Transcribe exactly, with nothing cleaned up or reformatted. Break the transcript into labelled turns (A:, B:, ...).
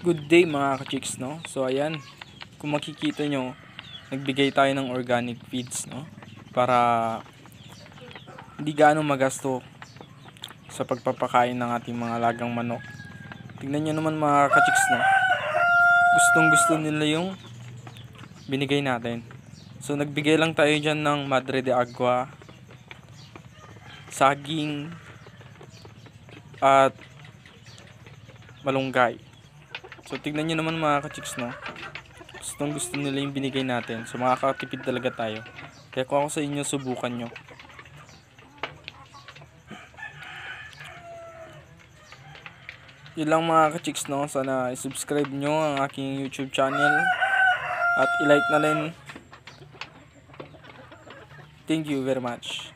A: Good day mga ka-chicks, no? So ayan, kung makikita nyo, nagbigay tayo ng organic feeds, no? Para hindi gaano magasto sa pagpapakain ng ating mga alagang manok. Tingnan nyo naman mga ka-chicks, no? Gustong gusto nila yung binigay natin. So nagbigay lang tayo dyan ng Madre de Agua, saging, at malunggay. So tignan nyo naman mga ka-chicks, no? Gustong gusto nila yung binigay natin. So makakatipid talaga tayo. Kaya kung ako sa inyo, subukan nyo. Yun lang mga ka-chicks, no? Sana i-subscribe nyo ang aking YouTube channel. At i-like na rin. Thank you very much.